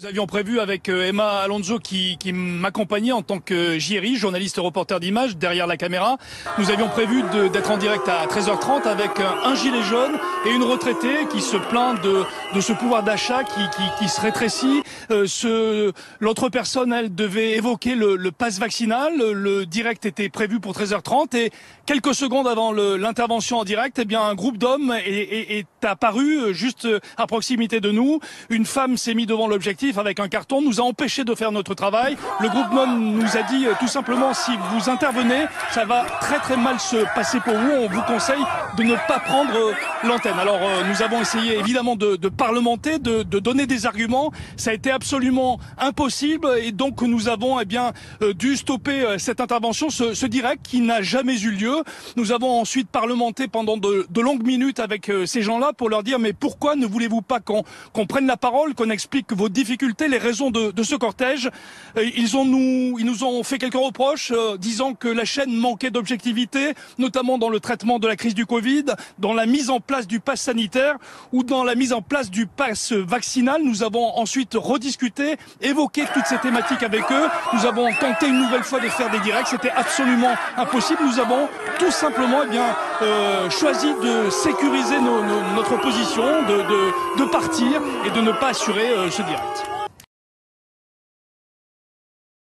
avions prévu avec Emma Alonso qui m'accompagnait en tant que JRI, journaliste reporter d'image, derrière la caméra. Nous avions prévu d'être en direct à 13h30 avec un gilet jaune et une retraitée qui se plaint de ce pouvoir d'achat qui se rétrécit. L'autre personne, elle devait évoquer le pass vaccinal. Le direct était prévu pour 13h30 et quelques secondes avant l'intervention en direct, eh bien, un groupe d'hommes est apparu juste à proximité de nous. Une femme s'est mise devant l'objectif avec un carton, nous a empêché de faire notre travail. Le groupe d'hommes nous a dit tout simplement, si vous intervenez, ça va très très mal se passer pour vous. On vous conseille de ne pas prendre l'antenne. Alors nous avons essayé évidemment de parlementer, de donner des arguments. Ça a été absolument impossible et donc nous avons dû stopper cette intervention, ce direct qui n'a jamais eu lieu. Nous avons ensuite parlementé pendant de longues minutes avec ces gens-là pour leur dire mais pourquoi ne voulez-vous pas qu'on prenne la parole, qu'on explique vos difficultés, les raisons de ce cortège. Ils nous ont fait quelques reproches disant que la chaîne manquait d'objectivité, notamment dans le traitement de la crise du Covid, dans la mise en place du pass sanitaire ou dans la mise en place du pass vaccinal. Nous avons ensuite rediscuté, évoqué toutes ces thématiques avec eux. Nous avons tenté une nouvelle fois de faire des directs. C'était absolument impossible. Nous avons tout simplement choisi de sécuriser notre position, de partir et de ne pas assurer ce direct.